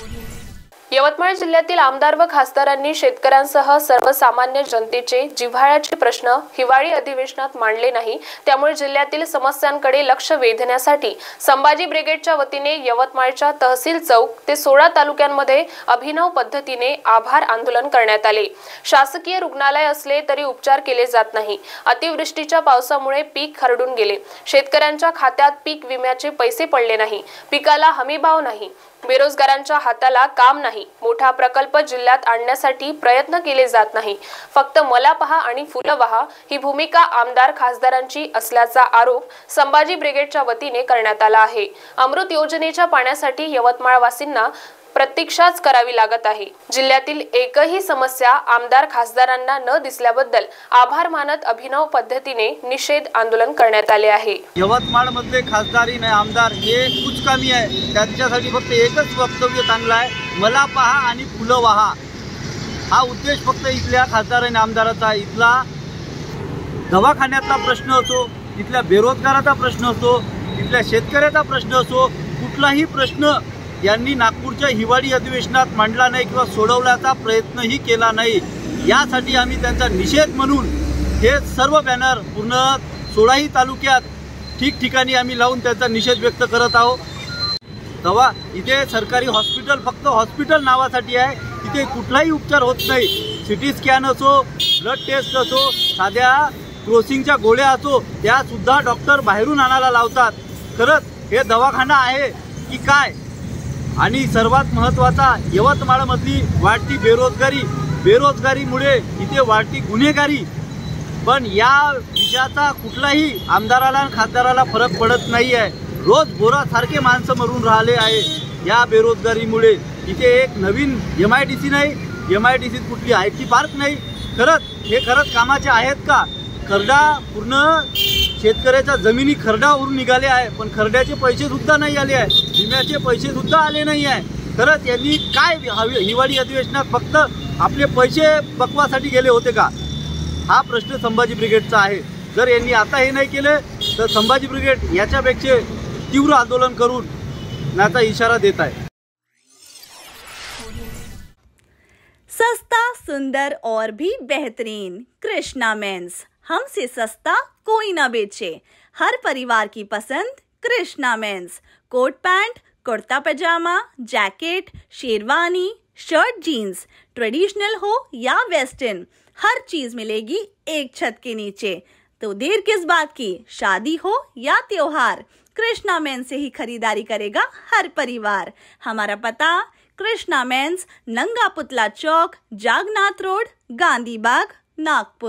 यवतमाळ जिल्ह्यातील आमदार व खासदारांनी शेतकऱ्यांसह सर्वसामान्य जनतेचे जिव्हाळ्याचे प्रश्न हिवाळी अधिवेशनात मांडले नाही। त्यामुळे जिल्ह्यातील समस्यांकडे लक्ष वेधण्यासाठी संभाजी ब्रिगेडच्या वतीने यवतमाळच्या तहसील चौक ते 16 तालुक्यांमध्ये अभिनव पद्धतीने आभार आंदोलन करण्यात आले। शासकीय रुग्णालय असले तरी उपचार केले जात नाही। अतिवृष्टीच्या पावसामुळे पीक खरडून गेले। शेतकऱ्यांच्या खात्यात पीक विम्याचे पैसे पडले नाही। पिकाला हमीभाव नाही। बेरोजगारांच्या हाताला काम नाही। मोठा प्रकल्प जिल्ह्यात आणण्यासाठी प्रयत्न केले जात नाही। फक्त मला पहा आणि फुलं वाहा ही भूमिका आमदार खासदारांची असल्याचा आरोप संभाजी ब्रिगेडच्या वतीने करण्यात आला आहे। अमृत योजनेच्या पाण्यासाठी यवतमाळवासींना प्रतीक्षाच करावी लागत आहे। जिल्ह्यातील एकही समस्या आमदार खासदारांना न दिसल्याबद्दल आभार मानत अभिनव पद्धतीने निषेध आंदोलन करण्यात आले आहे। यवतमाळ मध्ये खासदारी नाही आमदार हे कुचकामी आहे। त्यांच्यासाठी फक्त एकच वक्तव्य चांगलं आहे, मला पहा आणि फुलं वाहा। हा उद्देश फक्त इथल्या खासदार आणि आमदाराचा। इथला दवाखान्यातला प्रश्न असो, इथल्या बेरोजगाराचा प्रश्न असो, इथल्या शेतकऱ्याचा प्रश्न असो, कुठलाही प्रश्न यांनी नागपूरच्या हिवाळी अधिवेशनात मांडला नाही किंवा सोडवण्याचा प्रयत्नही केला नाही। यासाठी आम्ही त्यांचा निषेध म्हणून हे सर्व बॅनर पूर्ण 16ही तालुक्यात ठिकठिकाणी आम्ही लावून त्यांचा निषेध व्यक्त करत आहोत। तेव्हा इथे सरकारी हॉस्पिटल फक्त हॉस्पिटल नावासाठी आहे। इथे कुठलाही उपचार होत नाही। सिटी स्कॅन असो, ब्लड टेस्ट असो, साध्या क्रोसिंगच्या गोळ्या असो, त्यासुद्धा डॉक्टर बाहेरून आणायला लावतात। खरंच हे दवाखाना आहे की काय? आणि सर्वात महत्त्वाचा यवतमाळमधली वाढती बेरोजगारीमुळे इथे वाढती गुन्हेगारी। पण या विषयाचा कुठलाही आमदाराला आणि खासदाराला फरक पडत नाही आहे। रोज बोरासारखे माणसं मरून राहिले आहे या बेरोजगारीमुळे। इथे एक नवीन MIDC नाही, MIDCत कुठली IT पार्क नाही। खरंच कामाचे आहेत का? खरडा पूर्ण शेतकऱ्याच्या जमिनी खरडावरून निघाले आहे, पण खरड्याचे पैसे सुद्धा नाही आले आहे, विम्याचे पैसे सुद्धा आले नाही आहे। खरंच यांनी काय हिवाळी अधिवेशनात फक्त आपले पैसे बकवासाठी गेले होते का? हा प्रश्न संभाजी ब्रिगेडचा आहे। जर यांनी आता हे नाही केले तर संभाजी ब्रिगेड याच्यापेक्षा तीव्र आंदोलन करून नाचा इशारा देत आहे। सस्ता, सुंदर और भी बेहतरीन कृष्णा मेंस। हमसे सस्ता कोई ना बेचे। हर परिवार की पसंद Krishna mens. Coat pant, kurta pajama, jacket, sherwani, shirt, jeans, traditional हो या वेस्टर्न, हर चीज मिलेगी एक छत के नीचे। तो देर किस बात की? शादी हो या त्योहार, कृष्णा मेंस से ही खरीदारी करेगा हर परिवार। हमारा पता कृष्णा मेंस, नंगा पुतला चौक, जागनाथ रोड, गांधी बाग, नागपुर।